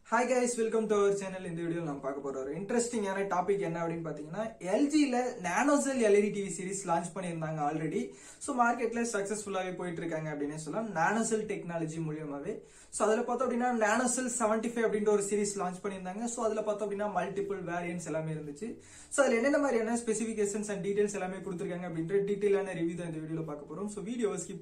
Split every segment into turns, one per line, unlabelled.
Hi guys, welcome to our channel. In the video we will see interesting topic LG NanoCell LED TV series launch already. So market successfully NanoCell technology so NanoCell 75 series launch so multiple variants so specifications and details detail review in the video so video skip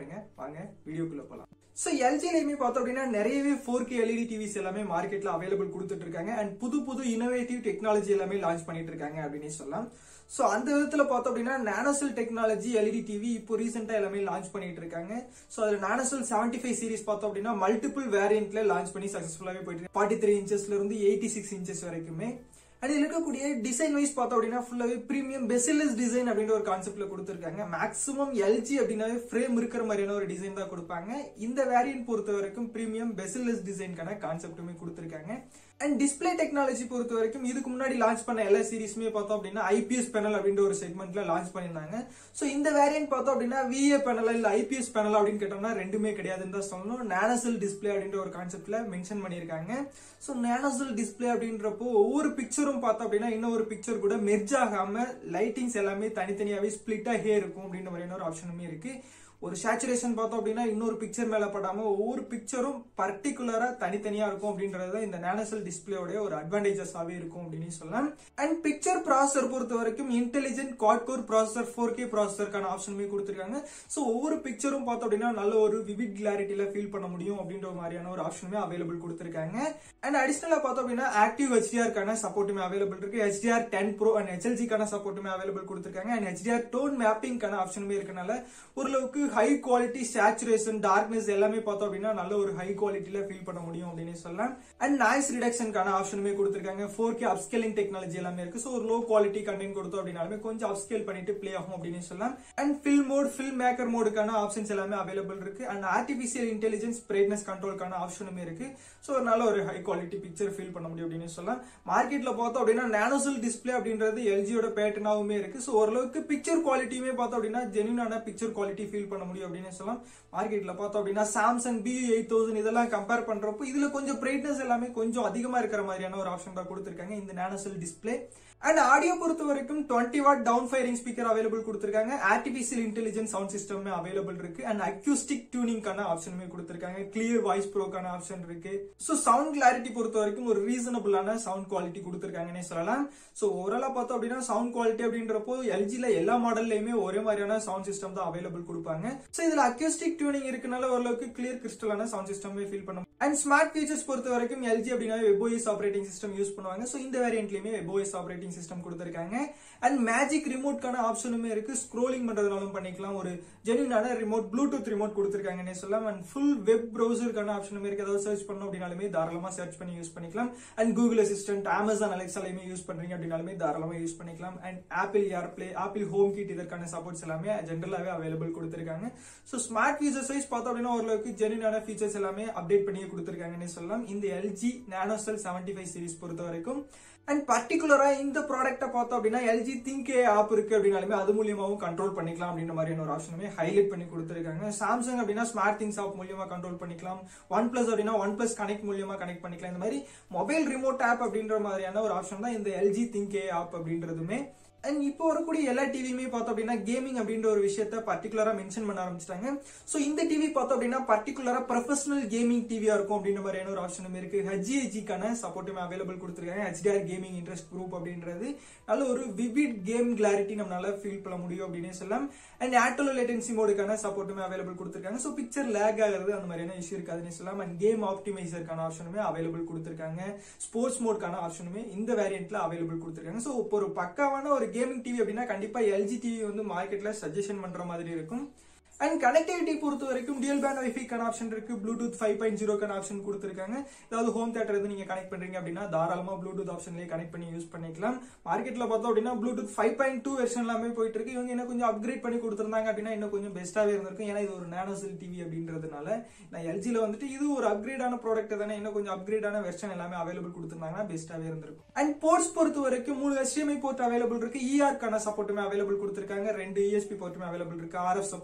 video so LG நிறையவே 4K LED TVs எல்லாமே மார்க்கெட்ல available கொடுத்துட்டு இருக்காங்க and புது innovative technology எல்லாமே launch பண்ணிட்டு இருக்காங்க அப்படினே சொல்லலாம் சோ அந்த விதத்துல பார்த்தோம் அப்படினா NanoCell டெக்னாலஜி LED TV இப்போ ரீசன்ட்டா எல்லாமே லான்ச் பண்ணிட்டு இருக்காங்க சோ அது NanoCell 75 சீரிஸ் பார்த்தோம் அப்படினா மல்டிபிள் வேரியன்ட்ல லான்ச் பண்ணி சக்சஸ்ஃபுல்லாவே போயிட்டு இருக்கு 43 இன்ச்சஸ்ல இருந்து 86 இன்ச்சஸ் வரைக்குமே And design wise premium bezel-less design அப்படிங்கற ஒரு கான்செப்ட்ல கொடுத்திருக்காங்க maximum LG அப்படினாவே frame இருக்கிற மாதிரியான ஒரு டிசைன் தான் கொடுப்பாங்க இந்த வேரியன்ட் பொறுத்த வரைக்கும் premium bezel-less design கான கான்செப்ட்டுமே கொடுத்திருக்காங்க and display technology பொறுத்த வரைக்கும் இதுக்கு முன்னாடி லான்ச் பண்ண எல்லா சீரிஸ்மே பார்த்தோம் அப்படினா IPS panel அப்படிங்கற ஒரு செக்மென்ட்ல லான்ச் பண்ணிருந்தாங்க சோ இந்த வேரியன்ட் பார்த்தோம் அப்படினா VA panel இல்ல IPS panel அப்படினு கேட்டோம்னா ரெண்டுமே கிடையாதுன்னு தான் சொல்லணும் NanoCell display அப்படிங்கற ஒரு கான்செப்ட்ல மென்ஷன் பண்ணிருக்காங்க சோ NanoCell display அப்படின்றப்போ ஒவ்வொரு பிக்சரும் பார்த்தோம் அப்படினா இன்னொரு பிக்சர் கூட மெர்ஜ் ஆகாம லைட்டிங்ஸ் எல்லாமே தனித்தனியாவே ஸ்ப்ளிட் ஆகி இருக்கும் அப்படிங்கற மாதிரியான ஒரு ஆப்ஷனுமே இருக்கு ஒரு சேச்சுரேஷன் பார்த்தோம் அப்படினா இன்னொரு பிக்சர் மேல படாம ஒவ்வொரு பிக்சரும் பர்టిక్యులரா தனித்தனியா இருக்கும் அப்படின்றது தான் இந்த NanoCell டிஸ்ப்ளேயோட ஒரு அட்வான்டேஜஸாவே இருக்கும் அப்படினு சொல்லலாம் and பிக்சர் ப்ராசஸர் பொறுத்த வரைக்கும் intelligent quad core processor 4K ப்ராசஸர்க்கான ஆப்ஷனுமே கொடுத்திருக்காங்க சோ ஒவ்வொரு பிக்சரும் பார்த்தோம் அப்படினா நல்ல ஒரு விவிட் கிளாரிட்டில ஃபீல் பண்ண முடியும் அப்படின்ற மாதிரியான ஒரு ஆப்ஷனுமே அவேலபிள் கொடுத்திருக்காங்க and அடிஷனலா பார்த்தோம் அப்படினா ஆக்டிவ் HDR கான சப்போர்ட்டுமே அவேலபிள் இருக்கு HDR10 Pro and HLG கான சப்போர்ட்டுமே அவேலபிள் கொடுத்திருக்காங்க and HDR டோன் மேப்பிங் கான ஆப்ஷனுமே இருக்கனால ஓரளவுக்கு high quality saturation darkness எல்லாமே பார்த்தோம் அப்படினா நல்ல ஒரு high qualityல ஃபீல் பண்ண முடியும் அப்படினே சொல்லலாம் and noise reduction கான ஆப்ஷனுமே கொடுத்திருக்காங்க 4K upscaling technology எல்லாமே இருக்கு சோ ஒரு low quality content கொடுத்தோம் அப்படினாலுமே கொஞ்சம் upscale பண்ணிட்டு ப்ளே ஆகும் அப்படினே சொல்லலாம் and film mode film maker mode கான ஆப்ஷன்ஸ் எல்லாமே அவேலபிள் இருக்கு and artificial intelligence brightness control கான ஆப்ஷனுமே இருக்கு சோ நல்ல ஒரு high quality picture ஃபீல் பண்ண முடியும் அப்படினே சொல்லலாம் மார்க்கெட்ல பார்த்தோம் அப்படினா NanoCell display அப்படின்றது LG யோட பேட்டர்னாவுமே இருக்கு சோ ஓரளவுக்கு பிக்சர் குவாலிட்டியுமே பார்த்தோம் அப்படினா ஜெனுயினான பிக்சர் குவாலிட்டி ஃபீல் பண்ண முடியும் அப்படினே சொல்லலாம் மார்க்கெட்ல பார்த்தோம் அப்படினா Samsung BU8000 இதெல்லாம் கம்பேர் பண்றப்போ இதுல கொஞ்சம் பிரைட்னஸ் எல்லாமே கொஞ்சம் அதிகமா இருக்கிற மாதிரியான ஒரு ஆப்ஷன் தான் கொடுத்திருக்காங்க இந்த NanoCell டிஸ்ப்ளே and ஆடியோ பொறுத்த வரைக்கும் 20 watt down firing speaker available கொடுத்திருக்காங்க ஆர்டிஃபிஷியல் இன்டெலிஜென்ஸ் சவுண்ட் சிஸ்டம்மே அவேலபிள் இருக்கு and அக்யூஸ்டிக் டியூனிங் கான ஆப்ஷனுமே கொடுத்திருக்காங்க கிளியர் வாய்ஸ் ப்ரோ கான ஆப்ஷன் இருக்கு சோ சவுண்ட் கிளாரிட்டி பொறுத்த வரைக்கும் ஒரு ரீசனபிளான சவுண்ட் குவாலிட்டி கொடுத்திருக்காங்கன்னே சொல்லலாம் சோ ஓவராலா பார்த்தோம் அப்படினா சவுண்ட் குவாலிட்டி அப்படின்றப்போ LG ல எல்லா மாடல்லயுமே ஒரே மாதிரியான சவுண்ட் சிஸ்டம் தான் அவேலபிள் கொடுப்பாங்க சோ இதுல அக்யூஸ்டிக் டியூனிங் இருக்கனால ஓரளவுக்கு கிளியர் கிறிஸ்டலான சவுண்ட் சிஸ்டமே ஃபீல் பண்ணும் and ஸ்மார்ட் ஃபீச்சர்ஸ் பொறுத்த வரைக்கும் LG அப்படினா WebOS ஆப்பரேட்டிங் சிஸ்டம் யூஸ் பண்ணுவாங்க சோ இந்த வேரியன்ட்லயுமே WebOS ஆப்பரேட்டிங் சிஸ்டம் கொடுத்திருக்காங்க and மேஜிக் ரிமோட் கான ஆப்ஷனுமே இருக்கு ஸ்க்ரோலிங் பண்றதுனாலும் பண்ணிக்கலாம் ஒரு ஜெனுயினான ரிமோட் ப்ளூடூத் ரிமோட் கொடுத்திருக்காங்கன்னே சொல்லலாம் and ஃபுல் வெப் பிரவுசர் கான ஆப்ஷனுமே இருக்கு ஏதாவது சர்ச் பண்ணனும் அப்படினாலுமே தாராளமா சர்ச் பண்ணி யூஸ் பண்ணிக்கலாம் and Google Assistant Amazon Alexa லையுமே யூஸ் பண்றீங்க அப்படினாலுமே தாராளமா யூஸ் பண்ணிக்கலாம் and Apple AirPlay Apple HomeKit இதற்கான சப்போர்ட்ஸ் எல்லாமே ஜெனரலாவே அவேலபிள் கொடுத்திருக்காங்க சோ ஸ்மார்ட் ஃபீச்சர்ஸ் வைஸ் பார்த்தோம் அப்படினா ஓரளவுக்கு ஜெனுயினான ஃபீச்சர்ஸ் எல்லாமே அப்டேட் பண்ணி கொடுத்திருக்காங்கன்னே சொல்லலாம் இந்த LG NanoCell 75 சீரிஸ் பொறுத்த வரைக்கும் and particularly இந்த ப்ராடக்ட்ட பார்த்தோம் அப்படினா LG Think AI ஆப் இருக்கு அப்படினாலுமே அது மூலமாவும் கண்ட்ரோல் பண்ணிக்கலாம் அப்படின்ற மாதிரியான ஒரு ஆப்ஷனுமே ஹைலைட் பண்ணி கொடுத்திருக்காங்க Samsung அப்படினா ஸ்மார்ட் திங்ஸ் ஆப் மூலமா கண்ட்ரோல் பண்ணிக்கலாம் OnePlus அப்படினா OnePlus Connect மூலமா கனெக்ட் பண்ணிக்கலாம் இந்த மாதிரி மொபைல் ரிமோட் ஆப் அப்படின்ற மாதிரியான ஒரு ஆப்ஷன் தான் இந்த LG Think AI ஆப் அப்படின்றதுமே and இப்போ வரக்கூடிய எல்லா டிவியுமே பார்த்தோம் அப்படினா கேமிங் அப்படின்ற ஒரு விஷயத்தை பர்టిక్యులரா மென்ஷன் பண்ண ஆரம்பிச்சிட்டாங்க சோ இந்த டிவி பார்த்தோம் அப்படினா பர்టిక్యులரா ப்ரொபஷனல் கேமிங் டிவியா இருக்கும் அப்படின்ற மாதிரியான ஒரு ஆப்ஷனும் இருக்கு HGG கான சப்போர்ட்டுமே அவேலபிள் கொடுத்திருக்காங்க HDR கேமிங் இன்ட்ரெஸ்ட் குரூப் அப்படின்றது நல்ல ஒரு விவிட் கேம் கிளாரிட்டி நம்மளால ஃபீல் பண்ண முடியும் அப்படினே சொல்லலாம் and ஆட்டோ லேட்டன்சி மோடுக்கான சப்போர்ட்டுமே அவேலபிள் கொடுத்திருக்காங்க சோ பிக்சர் லாக் ஆகிறது அந்த மாதிரியான இஷ்யூ இருக்காதுன்னு சொல்லலாம் and கேம் ஆப்டிமைசர் கான ஆப்ஷனுமே அவேலபிள் கொடுத்திருக்காங்க ஸ்போர்ட்ஸ் மோட் கான ஆப்ஷனுமே இந்த வேரியன்ட்ல அவேலபிள் கொடுத்திருக்காங்க சோ ஒரு பக்காவான ஒரு கேமிங் டிவி அப்படினா கண்டிப்பா LG டிவி வந்து மார்க்கெட்ல சஜஷன் பண்ற மாதிரி இருக்கும் and connectivity பொறுத்த வரைக்கும் dual band wifi கான ஆப்ஷன் இருக்கு bluetooth 5.0 கான ஆப்ஷன் கொடுத்திருக்காங்க அதாவது ஹோம் தியேட்டர் எது நீங்க கனெக்ட் பண்றீங்க அப்படினா தாராளமா bluetooth ஆப்ஷன்லயே கனெக்ட் பண்ணி யூஸ் பண்ணிக்கலாம் மார்க்கெட்ல பார்த்தோம் அப்படினா bluetooth 5.2 வெர்ஷன் எல்லாமே போயிட்டு இருக்கு இவங்க என்ன கொஞ்சம் அப்கிரேட் பண்ணி கொடுத்திருந்தாங்க அப்படினா இன்னும் கொஞ்சம் பெஸ்டாவே இருந்திருக்கும் ஏனா இது ஒரு NanoCell டிவி அப்படின்றதுனால நான் LG ல வந்துட்டு இது ஒரு அப்கிரேடான ப்ராடக்ட் தானே இன்னும் கொஞ்சம் அப்கிரேடான வெர்ஷன் எல்லாமே அவேலபிள் கொடுத்திருந்தாங்கன்னா பெஸ்டாவே இருந்திருக்கும் and போர்ட்ஸ் பொறுத்த வரைக்கும் 3 HDMI போர்ட் அவேலபிள் இருக்கு ER கான சப்போர்ட்டுமே அவேலபிள் கொடுத்திருக்காங்க 2 ESP போர்ட்டுமே அவேலபிள் இருக்கு RF support AV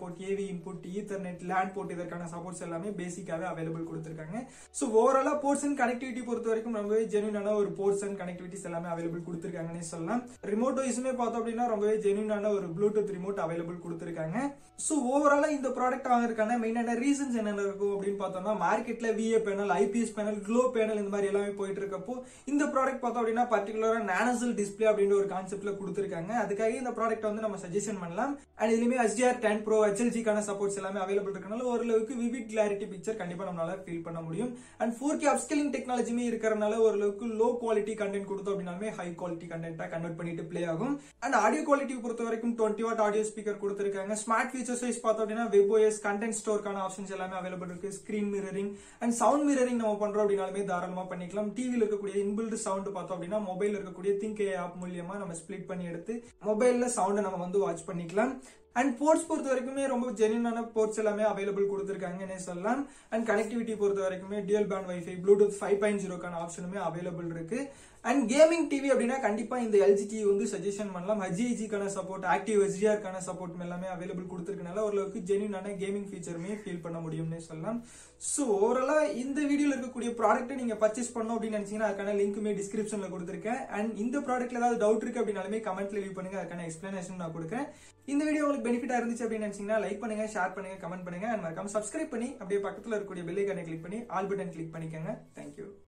input, ethernet, LAN port இதற்கான சப்போர்ட்ஸ் எல்லாமே பேசிக்காவே அவைலபிள் கொடுத்திருக்காங்க. ஸோ ஓவராலா போர்ட்ஸ் அண்ட் கனெக்டிவிட்டி பொறுத்த வரைக்கும் ரொம்பவே ஜென்யூனான ஒரு போர்ட்ஸ் அண்ட் கனெக்டிவிட்டிஸ் எல்லாமே அவைலபிள் கொடுத்திருக்காங்கன்னு சொல்லலாம். ரிமோட் வைஸுமே பார்த்தோம் அப்படின்னா ரொம்பவே ஜென்யூனான ஒரு ப்ளூடூத் ரிமோட் அவைலபிள் கொடுத்திருக்காங்க. ஸோ ஓவராலா இந்த ப்ராடக்ட் வாங்குறதுக்கான மெயினான ரீசன்ஸ் என்னென்ன இருக்கும் அப்படின்னு பார்த்தோம்னா, மார்க்கெட்ல VA panel, IPS panel, glow panel இந்த மாதிரி எல்லாமே போயிட்டு இருக்கப்போ இந்த ப்ராடக்ட் பார்த்தோம் அப்படின்னா பர்டிகுலரா நானோசெல் டிஸ்பிளே அப்படின்ற ஒரு கான்செப்ட்ல கொடுத்திருக்காங்க. அதுக்காக இந்த ப்ராடக்ட் வந்து நம்ம சஜஷன் பண்ணலாம். அண்ட் இதுலயுமே HDR10 Pro HLG-க்கான சப்போர்ட்ஸ் எல்லாமே அவைலபிள் இருக்கனால ஓரளவுக்கு விவிட் கிளாரிட்டி பிக்சர் கண்டிப்பா நம்மளால ஃபீல் பண்ண முடியும். அண்ட் 4K அப்ஸ்கேலிங் டெக்னாலஜியுமே இருக்கறனால ஓரளவுக்கு லோ குவாலிட்டி கண்டென்ட் கொடுத்தோம் அப்படின்னாலுமே ஹை குவாலிட்டி கண்டென்ட்டா கன்வெர்ட் பண்ணிட்டு ப்ளே ஆகும். அண்ட் ஆடியோ குவாலிட்டி பொறுத்த வரைக்கும் 20 வாட் ஆடியோ ஸ்பீக்கர் கொடுத்திருக்காங்க. ஸ்மார்ட் ஃபீச்சர்ஸ் வைஸ் பார்த்தோம் அப்படின்னா WebOS கண்டென்ட் ஸ்டோர்க்கான ஆப்ஷன்ஸ் எல்லாமே அவைலபிள் இருக்கு. Screen mirroring and sound mirroring நம்ம பண்றோம் அப்படின்னாலுமே தாராளமா பண்ணிக்கலாம். டிவில இருக்கக்கூடிய இன்பில்ட் சவுண்ட் பார்த்தோம் அப்படின்னா மொபைல் இருக்கக்கூடிய திங்க் ஆப் மூலியமா நம்ம ஸ்பிளிட் பண்ணி எடுத்து மொபைல்ல சவுண்ட் நம்ம வந்து வாட்ச் பண்ணிக்கலாம். அண்ட் போர்ட்ஸ் பொறுத்த வரைக்குமே ரொம்ப ஜென்யூனான போர்ட்ஸ் எல்லாமே அவைலபிள் கொடுத்திருக்காங்கன்னு சொல்லலாம். அண்ட் கனெக்டிவிட்டி பொறுத்த வரைக்குமே டியூயல் பேண்ட் வைஃபை, ப்ளூடூத் 5.0க்கான ஆப்ஷனுமே அவைலபிள் இருக்கு. அண்ட் கேமிங் டிவி அப்படின்னா கண்டிப்பா இந்த LG டிவி வந்து சஜஷன் பண்ணலாம். HGG-க்கான சப்போர்ட், ஆக்டிவ் HDR-க்கான சப்போர்ட் எல்லாமே அவைலபிள் கொடுத்திருக்கனால ஓரளவுக்கு ஜென்யூனான கேமிங் ஃபீச்சருமே ஃபீல் பண்ண முடியும்னு சொல்லலாம். ஸோ ஓவராலா இந்த வீடியோல இருக்கக்கூடிய ப்ராடக்ட்டை நீங்க பர்ச்சேஸ் பண்ணணும் அப்படின்னு நினைச்சீங்கன்னா அதுக்கான லிங்க்குமே டிஸ்கிரிப்ஷன்ல கொடுத்திருக்கேன். அண்ட் இந்த ப்ராடக்ட்ல ஏதாவது டவுட் இருக்கு அப்படின்னாலுமே கமெண்ட்ல லீவ் பண்ணுங்க, அதுக்கான எக்ஸ்பிளனேஷன் நான் கொடுக்குறேன். இந்த வீடியோ உங்களுக்கு பெனிஃபிட்டா இருந்துச்சு அப்படின்னு நினைச்சீங்கன்னா லைக் பண்ணுங்க, ஷேர் பண்ணுங்க, கமெண்ட் பண்ணுங்க. அண்ட் மறக்காம சப்ஸ்கிரைப் பண்ணி அப்படியே பக்கத்துல இருக்கக்கூடிய பெல் ஐகானை கிளிக் பண்ணி ஆல் பட்டன் கிளிக் பண்ணிக்கோங்க. தேங்க்யூ.